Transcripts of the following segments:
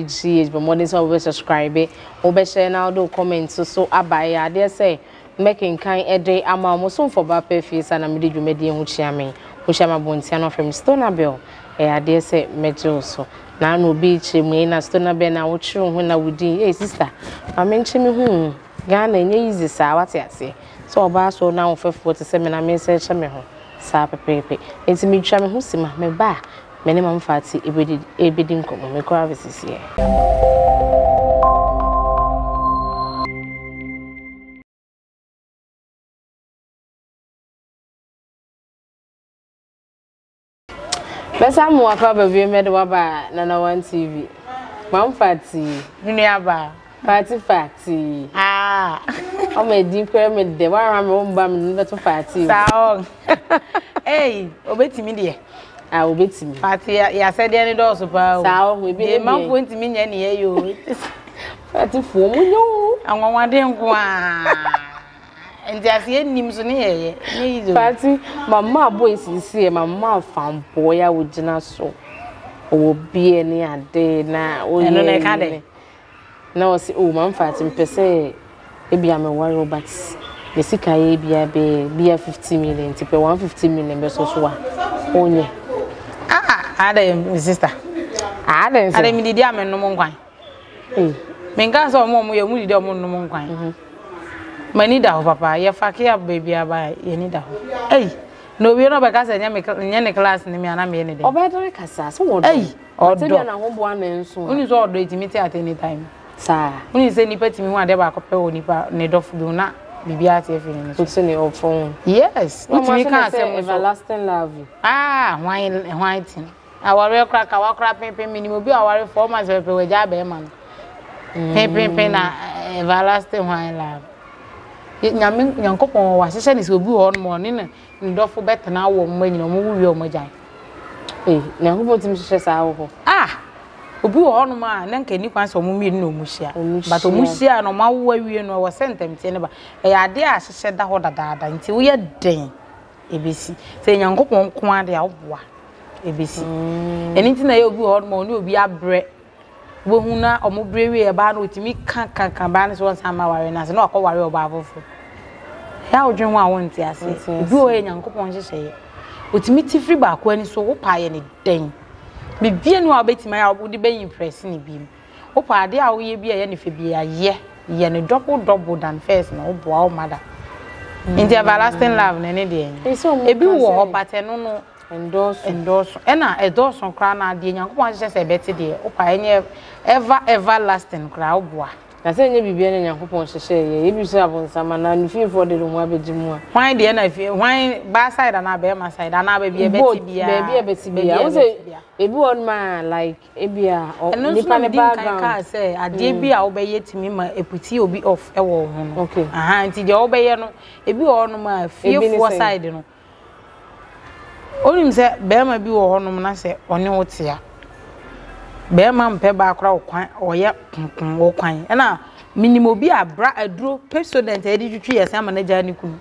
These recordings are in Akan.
TVGH but more than so we subscribe we share now do comment so abaya I dare say making kind a day ama mo so for ba perfect na me de dwumadi hu chia me wo chia ma bontia no from Stonabel I dare say mejo so na no bi che mu na Stonabel na wo chiro hu na wudi eh sister ma me nche me hu Ghana nye easy sa wate ase so oba so na wo fefo te se me na me se che me ho sa pepepe enti me twa me hu sima me ba me ne mam fati ebedi nkomo me kwa vesisi e Besa mu akwa ba bi me de wa ba na one TV mam fati hunu aba Fati. Ah. O me di kwere me de wa me mba me no to Fati. Saong. Hey, obetimi de. Ah, obetimi. Fati ya said any do so pa. Saong we be man point mi nya ne yo. Fati fo mu yo. Anwanwa de nko a. Enti ase nim so ne ye. Ne yizo. Fati, mama boy sisi mama fan boy ya wogina so. Obi eni ade na o ye. Eno na ka de. Na o si o man Fati mpese ebia me worry but the sika ye bia 50 million tipe 150 million be so so wa onye ade my sister ade mi didi amenu mo nkwan me nka so mo ye mu didi o mo nu mo nkwan mani da ho papa ye fa ke baby aba ye ni da ho no we no be ka se nya ne class ni me ana me ni de obedore kasa so wo do odo na ho bo ana nso oni so odo etimiti at any time sa uni se nipa timi hu ade ba ko pe wo nipa ne dofu bi na bibia ate efi ni so so ne ofon yes utimi kan asem everlasting love why tin aware kraka wakra pempe minimum bi aware 4 months pepe we ja be man pempe na everlasting why love nyame nyankopon wa hye ni se obi ho no mo ne dofu betena wo mma nyina mo wuwi o mo jan nyankopon timi hye sa wo obi wo hono ma na nka ni kwan so mo mi no muhia but o muhia no ma wo awie no wo sentem tie ne ba e ya de a hyehye da ho dadaada nti wo ye den ebesi se nyankopon ko ade a wo boa ebesi eni nti na ye obi wo hono ma oni obi abre wo hu na o mo brewe e ba na otimi kan ba ne so nsa ma ware na se na akọ ware oba afofo ya odwen ho a wo nti ase obi wo ye nyankopon hyehye otimi tifri ba ko ani so wo pa ye ne den bibie no abetima ya wo de be impress ni bi wo pa ade a wo ye bi a ye ne fe bi a ye ne double than first na wo boa wo mother in the everlasting love ne de ebi wo ho pate no endorse ena endorse kra na ade nyankopon hye se beti de wo pa enye everlasting kra wo boa na se nye bibie ne nyankopon hye ye ebi so abonsama na nufi for de ho abegimu a hwan de na fi hwan ba side na be ma side na be bi beti bia wo se ebi on ma like ebia nipa ne background ka say ade bi a wo be yetimi ma eputi obi off e wo ho no okay nti de wo be ye no ebi wo no ma fearful side no onim se be ma bi wo ho no na se one wo tia be ma mpe ba akra wo kwan oye kunkun wo kwan na minimo bi abra aduro president e di twitwi yesa ma na jani kunu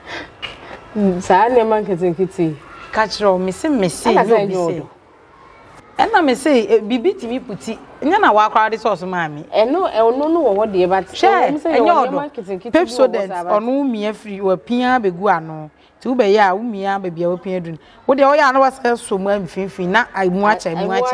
sa ne man ketenkiti ka kiro mesi no ena me say bibi timi puti nya na wa akra de source maami eno no wo de ba me say yo marketing president onu mia free wa pia begu ano ti wo be ya wo mia ba bia wo pia dun wo de wo ya na wasa so mu amfifin na mu ache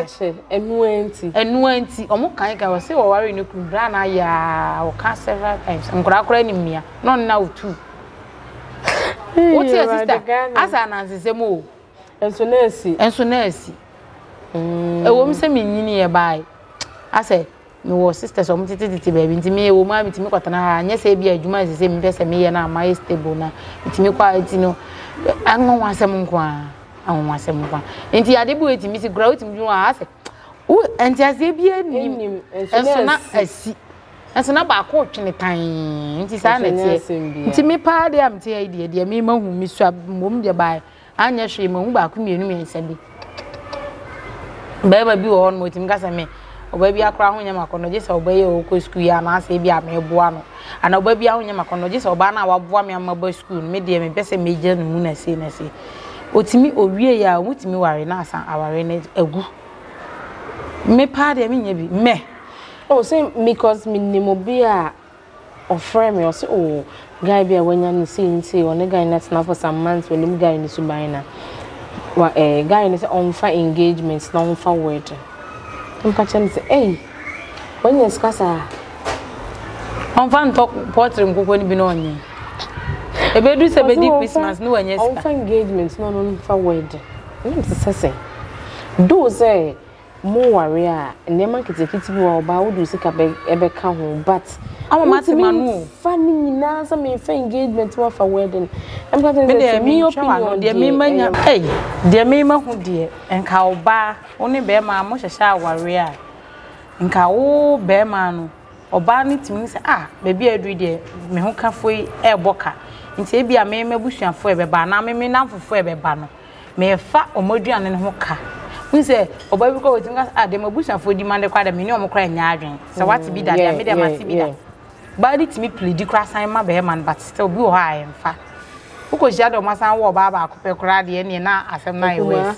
enu anti omo kan ka wo say wo ware ni kru bra na ya wo ka several times nkura ni mia no na wo tu what your sister asa na nsese mo enso na esi ewo mi se mi nyini ye bai ase mi wo sisters o mtiti baby ntimi ewo ma mitimi kwatana ha nya se bia adwuma ase se mi pese mi ye na my stable na mitimi kwa etino anwo asem nkwa enti ade bu etimi si gra otimi dwuma ase o enti ase bia nim enso na asi enso na ba ko twene tan enti sa na tie enti mi pa de am tie de mi ma hu mi so mom de bai anya hwe ma hu ba ko mienu mi ensa bi beba bi wo no tim kasa me oba bi akra ho nya makono je se oba ye okọ school ya na ase bi a me boa no ana oba bi ho nya makono je se oba na wa boa me amma ba school me de me pese me je no mu na se otimi owie ya mutimi ware na asan aware na agu me pa de me nya bi me Oh, say because minimobia or frame or say oh guy be when you see on a guy that's now for some months when him guy in the subina. What a guy in on for engagements, non for word. I'm catching say, hey, when you scassa on fan talk portrait when be on you. A baby say baby Christmas, no one yes. On for engagements, no for word. It's say. Do say more warrior, and the market is about would you seek a can home, but I'm a funny now some engagement for wedding. I'm going to me opinion, dear me, hey, dear me, who dear, and cow bar, only bear my much a shower warrior, and cow bear man, or barney to me say, ah, baby, I do dear, me who can free air boca, and say be a me bush and forever banner, me now for forever banner, may a fat or modern and hoka. We say, oh, baby, go with us at the Mabusa for demand quite a minimum crying yarding. So what to be that? I made a massive be but it's me plead the crass I my bearman, but still be high and fat. Who could shadow my son war baba, copper crady, and now as I'm 9 ways.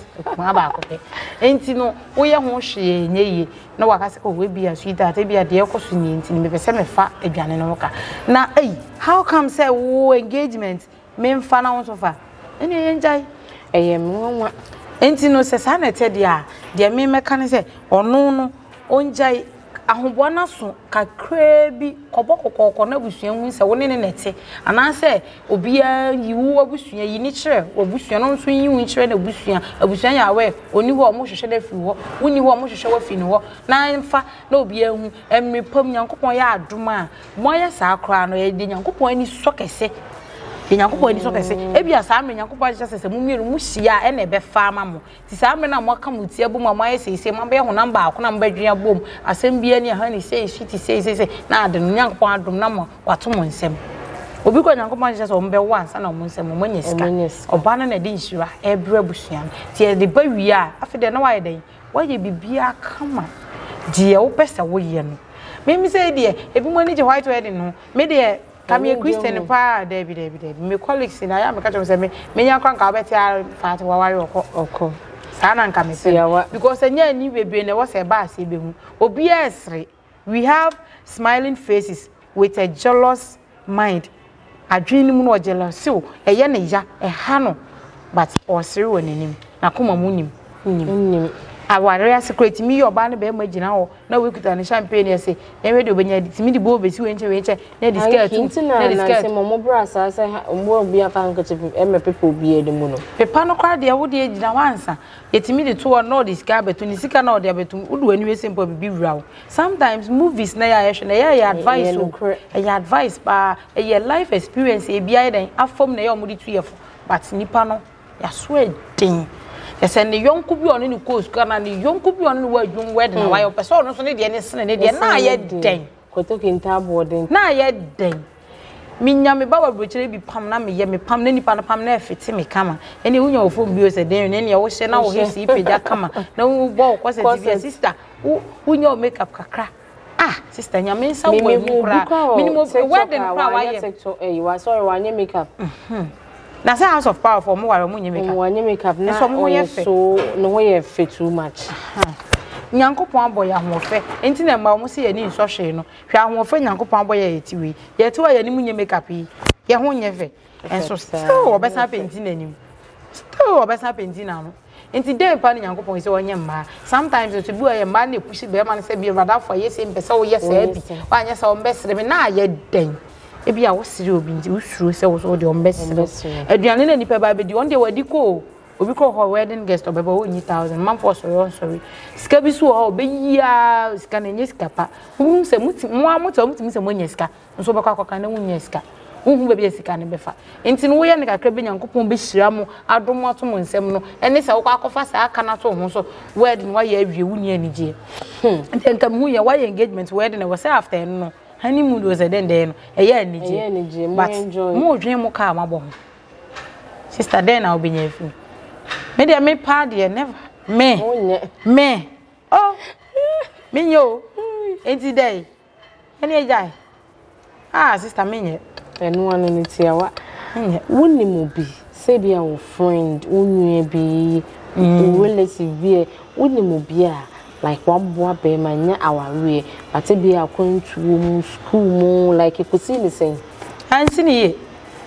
Ain't you know, we are more she, nay, no, I say, oh, we be a sweet that be a dear costing in the semi fat again in Oka. Now, hey, how come say, oh, engagement, men fan out of her? Any enjoy? I am one. Enti no se sa na dia de me meka ne se ono no onjai ahobona so kakra bi kobokokoko na busuan hu se woni ne nete ana se obia yiwu abusuan yi ni kire obusuan no so yi hu kire na abusuan ya we oni ho mo hwehwe na fi ho woni ho mo hwehwe wa fi ni ho na mfa na obia hu emrepam nyankopon ya adoma mo ya sa akra no ye de nyankopon ani so kese Yankopon ni so kese ebia saa me Yankopon agye sese mu mienu mu hia e na ebe fa ama mo ti saa me na mo aka mu tie bom ma ayese ma be ho namba akọ na mbadwia bom asem bia ni ha ni sei shiti sei na ade no Yankopon adom na mo wato mo nsem obi ko Yankopon agye sese o mbe wansa na mo nsem mo nyeska oba na de nhira ebre busuan tie de ba wi a afede na waye den waye bibia kama die wo pesa wo ye no me say de ebi mo ni je white wedding no me de Come a Christian pa David. Me colleagues in I am a catcher say me young crank better fat while or Sana and come because a year new baby and there was a bass. We have smiling faces with a jealous mind. A dream or jealous so a yenaja a hano but or zero in him. Nakuma munim. I warrior secret me or banner be imagine no we could and champagne say every when you me the bow be two inch nature say momo brass I say more be a handkerchief and people be the mono pepano cry there would age na once yet me the two or no this guy between the sick and all there between would anyway simple be row sometimes movies na ya advice advice ba a life experience e bia den afom na ya omudi 2 years but nipa no ya sweating yes, and the young could be on in the coast, and the young could be on the wedding. Why a person also need any son, and now yet day. Quoting tabboarding, now yet day. Minya me baba butcher be pam na me ye me pam nani pan pam na fit me kama. Any unyo phone bills a day, and any ocean now he see peja kama. No walk was a sister who your makeup kakra. Ah, sister, your main some way minimum wedding. You are sorry, one your makeup. That's a house of power for more money makeup. Now, so no way fit too much. Nyankopon boy ahofe enti na ma mo se ye ni nsɔhwe no hwa ahofe Nyankopon boy ye tiwi ye tiwa ye ni munye makeup yi ye ho nye fe enso still obesa penti nanim still obesa penti na no enti dey pa Nyankopon se onye mma sometimes to do ye mma na push be ma se be rather for ye se mpesa wo ye se bi wa anya se o mbesere me na ye den ebi a wo siri obi nti usuru se wo so de o mbesere aduane na nipa ba be di on de wadi ko obi ko ho wedding guest obeba wo 1000 man for sorry sika bi so ho be yia sika na nye sika pa hu se muti mo amuti se mo nye sika nso be kwa akoka na nye sika hu be sika ne be fa enti no wo ye ne kakra be Nyankopon be hira mo adom ato mo nsem no ene se wo kwa akofa sa aka na to ho so wedding wa ye awie wo ni anije enti nkam hu ye wa ye engagement wedding e was after no honeymoon was a den no e ye anije mo enjoy mo dwen mo ka ma bo sister den na obi nya fi me dey me party never me oh me yo enti day eni ejai ah sister me nye enu anu ni tiawa nye woni mo bi say be our friend wonu bi relative bi woni mo bi a like wabua be manya awawe but be akwantu mu school mu like you could see me saying ansi ni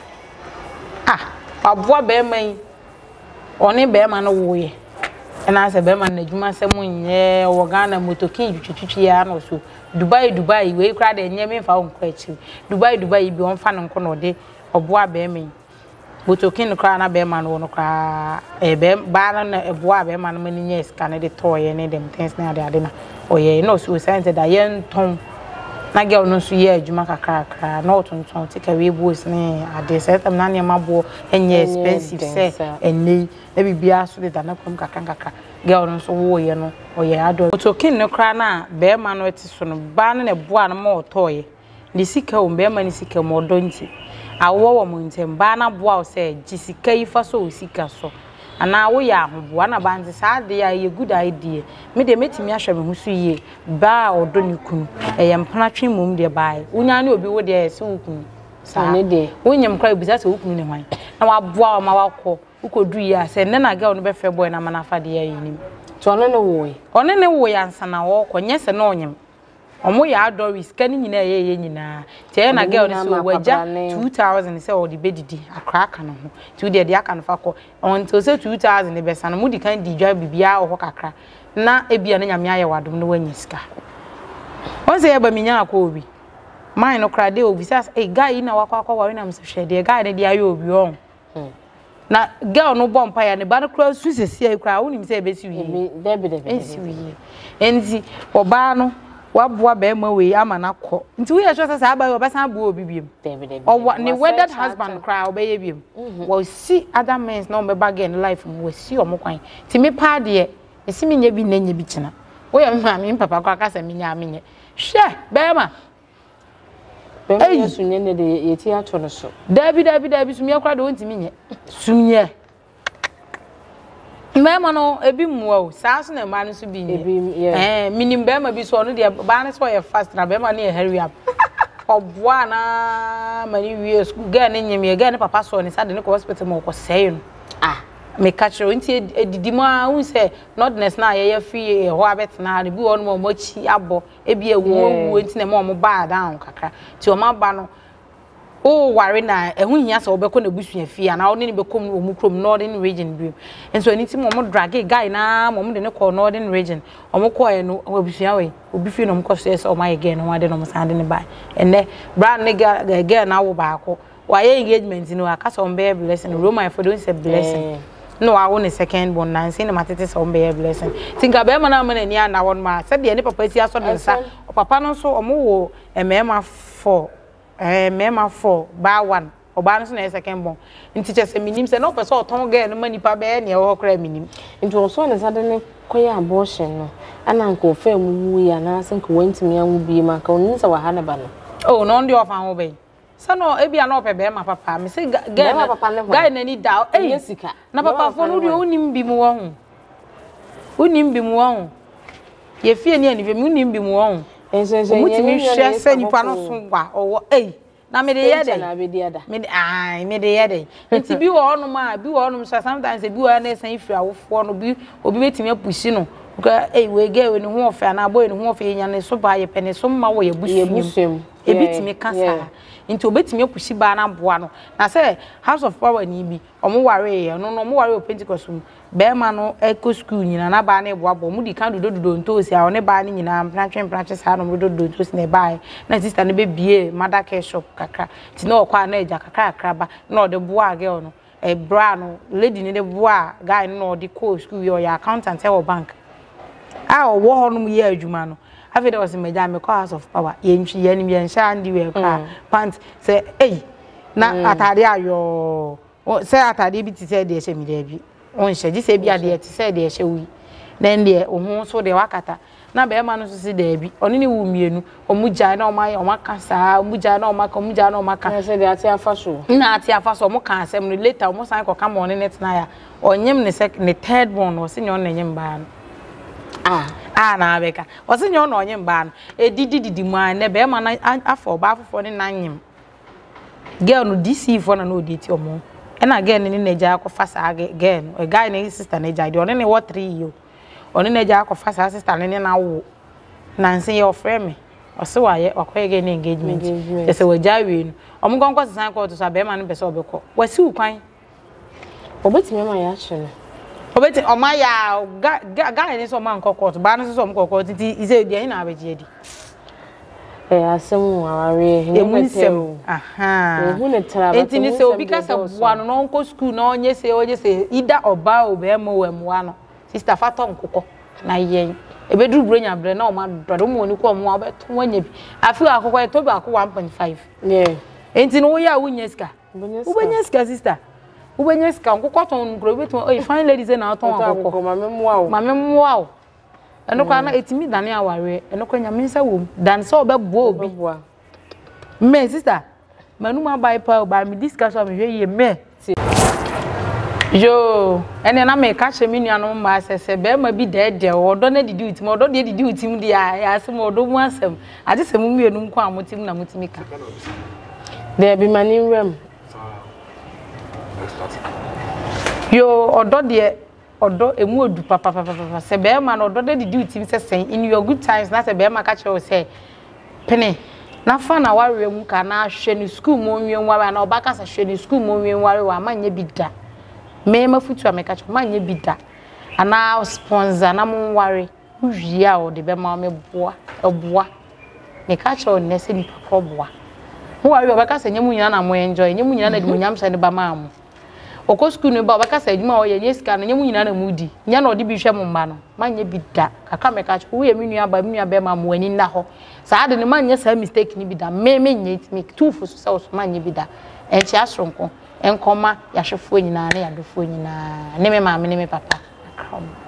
wabua be man oni be man no wo ye na say be man na djuma se mu nye wo Ghana motokin twitwitwi ya no so Dubai we kra de nye me fa won kwa chi Dubai bi won fa no nko no de obua be man motokin kra na be man no kra be ba na ebua be man mani nye ska ne de toye ne dem things na de na oye no so science da yen ton na girl no so ye adwuma kakra na otonton take we boys ne ade say tam na ne mabo enye expensive say eni na bibia so de na kom kakra girl no so wo ye no oye ado motokin no kra na be man no eti so no ba na boa na ma otoye ni sika o be man ni sika mo donti awo wo mo ntem ba na boa o say gisika ifa so o sika so ana wo ya ahoboa na banze saa de ya ye good idea me de metimi ahwe me husu ye ba odo ni kunu ye mpana twen mum de bae unya na obi wo de ye se ukunu saa ne de wonyam kra bisa se ukunu ne hwan na waboa o ma wakọ ukodu ya se ne na girl no be fe boy na mana fa de ya yinim to one ne wo ya nsana wo kọ nye se na onyem omo ya adoris kani nyina ye nyina te na girl no so waja 2000 say o di bedidi akra aka no ho ti de aka no fa ko until say 2000 be san mu di kan di dwa bibia o kakra na ebia na nyame aye wadom no wanyi sika won say ba minya akọ obi mine no kra de obi say eh guy na wakwa wa na mse de guy na de aye obi on na girl no bompa ya ne ba no kra su sesi ayi kra wonim say be si wi de esi wi enzi oba no wabua be ma we ama na kọ nti we yesho say aba we besan abu obi biem o ne wedded husband cry obeye biem we see other men no be bag in life we see omo kwan ti me pa de esi me nya bi na nya bi kina we ya ma me papa kwa kasa me nya amenye hwe be ma sunye ne de yeti ato no so dabi sumye kwa de wonti me nye sumye Mema no ebi muwa o saaso na ma no so bi nye minim be ma bi so no de ba ne so ye fast na be ma ne hurry up obwa na mani wie school ga ne nyem ye ga ne papa so ne sade ne ko hospital mo ko sei no me catch nti edidi ma hu se nordness na ye free ho abet na ne bi won mo chi abo ebi ewu nti ne mo ba down kakra ti o ma ba no o ware na ehun hia se obekọ na busu afia na oni ne bekom omu krom northern region bi enso aniti mo drag guy na mo de ne call northern region omo call e no obusua we obi fi no mo call say o my again no wade no mo sande ne bai enne brand ne girl na wo ba akọ wa ye engagement no aka so mbe blessing Roman for don say blessing no wa wo ne second born na nse ne matete so mbe blessing tinka be ma na ma na ni ana won ma se de ne papa si aso nsa papa no so omo wo emema 4 mema 4 ba 1 oba no so na second born nti chese minim se no person oton girl no manipa be ne wo kra minim nti wo so ne sade ne koya abortion no ana nko fa mu wu ya na se nko wantimi anwu bi ma ka onin se wa ha ne ba no oh no ndi ofa ho be se no e bia no pe be ma papa me se girl guy na ni da eh na papa fo no di onim bi mu wo ho onim bi mu wo ho ye fie ni ani be mu onim bi mu wo ho mutimi hwe se nipa no so gwa owo na me de yede na be de ada me de yede nti bi wo onum a bi wo onum so sometimes bi wo na san ifira wofo no bi obi betimi apushi no ka we ge we ni ho ofa na boy ni ho ofa nya ne so ba ye pene so ma wo ye busum e bitimi kasa nti obetimi apushi ba na boa no na se house of power ni bi omo ware ye no omo ware o Pentecost be ma no eco school nyina na ba na ebo abo mu di kan dododo ntosi a one ba ni nyina branch sa no dododo ntosi na ba na sister ne be bie mother care shop kakra ti na okwa na eja kakra ba na ode boa girl no e bra no lady ni de boa guy no ode co school yo ya accountant e wo bank a wo ho no ye adwuma no afi de was meja me house of power ye ntwi ye ni ye sha ndi we kra pant say na atade ayo say atade bi ti say de she mi de bi on she ji say bi ade ti say de she wi then de ohun so de wakata na be ma no so si de bi oni ni wu mienu omuja na o ma kasa omuja na o ma ka say de ati afaso na ati afaso o mo kan asem no later o mo san ko come on net na ya onyem ne third one o se nyo na nyem ba no na beka o se nyo na onyem ba no edidi mu na be ma na afọ ba afọ ni na nyem girl no DC for na no date omo e na girl ni na ja ko fasa girl o guy na sister na ja de oni ne what 3 yo oni na ja akɔfa sa sister ne na wo nanse ye ofre me ɔse waye wakoye ne engagement ese waja wi no ɔmo konkɔ sesan kɔ to so abema no pese obekɔ wasi ukwan obetime ma ya hye no obeti ọma ya ga ni so ma nkọkọ ba no so mo kokọ titi ise di na abeje di asem aware emunsem aha ehune traba enti ni se obi ka se bua no nko school na onye se ida oba obemo wemwa no sister fato nkokọ na yen ebeduru bronya bre na o ma dodo mo ni ko mo abeto wanya bi afi akokọ e to bi akọ 1.5 yeah enti no wo ya wunya sika ubenya sika sister ubenya sika nkokọ ton nkro beto o fine ladies na ton akokọ mame mwa o eno kwa na etimi dane aware eno kwa nyamensa wom dan so obebo obi me sister manuma bai pa ba mi discussion me hwe ye me yo ene na me ka che me nuano ma asese be ma bi de odo na didi utim odo de didi utim di ya asem odo mu asem ade se mu mienu nko amotim na motimika de bi mani wem yo odo de odo emu odu papa se be ma no odo de didi utim se sen in your good times na se be ma ka che o se pene na fa na ware mu ka na hwe ni school mo nwen ware na obaka sa hwe ni school mo nwen ware wa manye bi da me mafutu ameka che manye bi da ana sponsor na mo ware uwia o de be ma me boa eboa me ka che o nese ni papa boa mo ware obaka sa nyemu nyina na mo enjoy nyemu nyina na de mo nyamsa ne ba ma mo oko school no ba obaka sa adwuma o ye nyesika na nyemu nyina na mudi nya na odi bi hwe mo mba no manye bi da kaka meka che wo ye me nua ba me nua be ma mo ani na ho sa ade ne manye sa mistake ni bi da me nye me two for so manye bi da enchi asronko enkoma yahwefo nyina na yadofo nyina ne me maame ne me papa akram